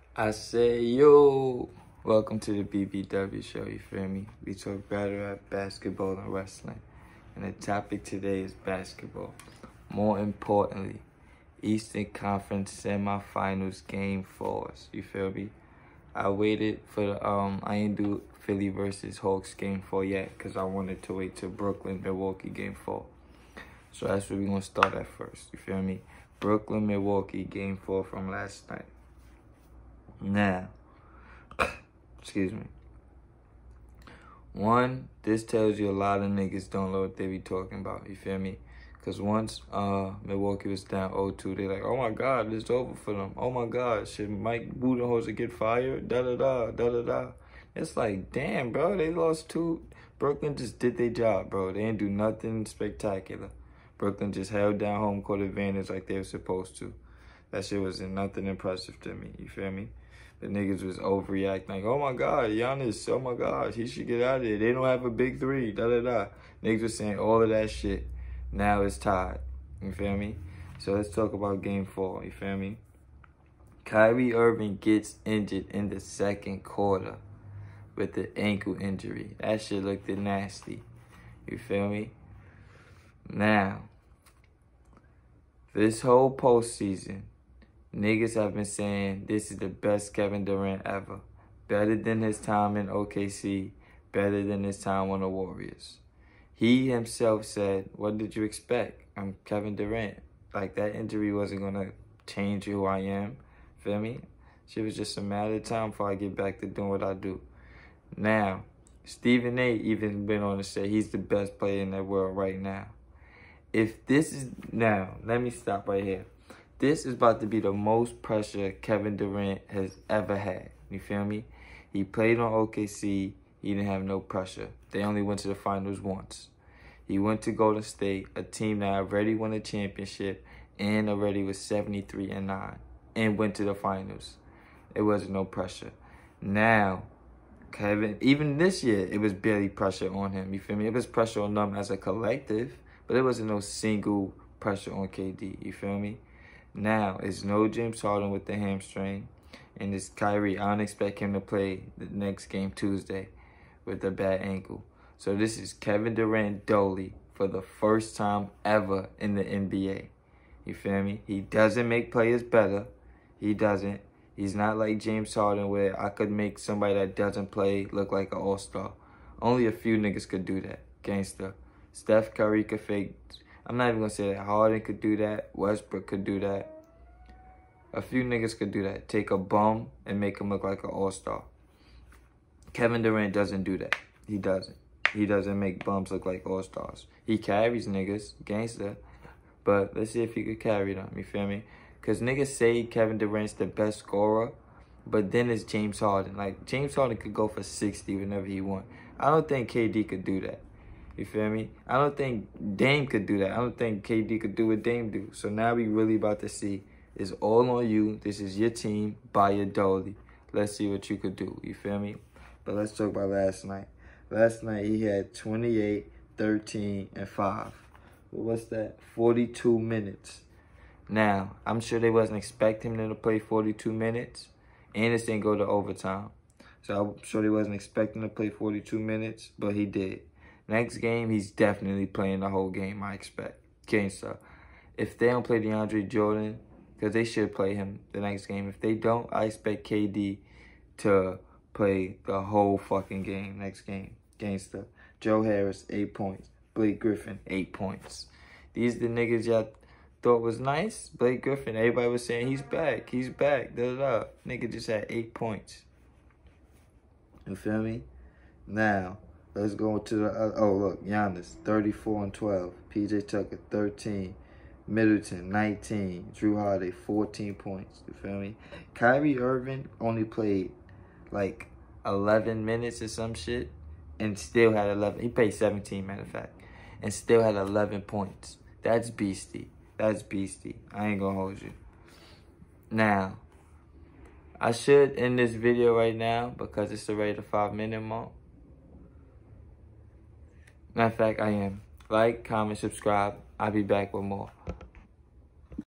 I say, yo, welcome to the BBW show, you feel me? We talk battle rap, basketball, and wrestling. And the topic today is basketball. More importantly, Eastern Conference semifinals game 4s, you feel me? I waited for the, I ain't do Philly versus Hawks game 4 yet, because I wanted to wait till Brooklyn, Milwaukee game 4. So that's where we're going to start at first, you feel me? Brooklyn, Milwaukee game 4 from last night. Now, excuse me. One, this tells you a lot of niggas don't know what they be talking about, you feel me? Because once Milwaukee was down 0-2, they like, oh my God, it's over for them. Oh my God, should Mike Budenholzer get fired? Da-da-da, da-da-da. It's like, damn, bro, they lost 2. Brooklyn just did their job, bro. They didn't do nothing spectacular. Brooklyn just held down home court advantage like they were supposed to. That shit wasn't nothing impressive to me, you feel me? The niggas was overreacting like, oh my God, Giannis, oh my God, he should get out of there. They don't have a big 3, da-da-da. Niggas was saying all of that shit. Now it's tied, you feel me? So let's talk about game 4, you feel me? Kyrie Irving gets injured in the second quarter with the ankle injury. That shit looked nasty, you feel me? Now, this whole postseason, niggas have been saying this is the best Kevin Durant ever. Better than his time in OKC. Better than his time on the Warriors. He himself said, what did you expect? I'm Kevin Durant. Like, that injury wasn't going to change who I am. Feel me? Shit was just a matter of time before I get back to doing what I do. Now, Stephen A. even been on to say he's the best player in the world right now. If this is... Now, let me stop right here. This is about to be the most pressure Kevin Durant has ever had. You feel me? He played on OKC. He didn't have no pressure. They only went to the finals once. He went to Golden State, a team that already won a championship and already was 73-9, and went to the finals. It wasn't no pressure. Now, Kevin, even this year, it was barely pressure on him. You feel me? It was pressure on them as a collective, but it wasn't no single pressure on KD. You feel me? Now, it's no James Harden with the hamstring, and it's Kyrie. I don't expect him to play the next game Tuesday with a bad ankle. So this is Kevin Durant Dolly for the first time ever in the NBA. You feel me? He doesn't make players better. He doesn't. He's not like James Harden where I could make somebody that doesn't play look like an all-star. Only a few niggas could do that. Gangster. Steph Curry could fake... I'm not even going to say that. Harden could do that. Westbrook could do that. A few niggas could do that. Take a bum and make him look like an all-star. Kevin Durant doesn't do that. He doesn't. He doesn't make bums look like all-stars. He carries niggas. Gangster. But let's see if he could carry them. You feel me? Because niggas say Kevin Durant's the best scorer. But then it's James Harden. Like, James Harden could go for 60 whenever he wants. I don't think KD could do that. You feel me? I don't think Dame could do that. I don't think KD could do what Dame do. So now we really about to see. It's all on you. This is your team. Buy your dolly. Let's see what you could do. You feel me? But let's talk about last night. Last night he had 28, 13, and 5. What's that? 42 minutes. Now, I'm sure they wasn't expecting him to play 42 minutes. And this didn't go to overtime. So I'm sure they wasn't expecting to play 42 minutes. But he did. Next game, he's definitely playing the whole game, I expect. Gangsta. If they don't play DeAndre Jordan, because they should play him the next game. If they don't, I expect KD to play the whole fucking game next game. Gangsta. Joe Harris, 8 points. Blake Griffin, 8 points. These are the niggas y'all thought was nice. Blake Griffin, everybody was saying he's back. He's back. Da-da-da. Nigga just had 8 points. You feel me? Now, let's go to the oh, look. Giannis, 34 and 12. PJ Tucker, 13. Middleton, 19. Drew Holiday, 14 points. You feel me? Kyrie Irving only played like 11 minutes or some shit and still had 11. He played 17, matter of fact, and still had 11 points. That's beastie. That's beastie. I ain't gonna hold you. Now, I should end this video right now because it's already the 5-minute mark. Matter of fact, I am. Like, comment, subscribe. I'll be back with more.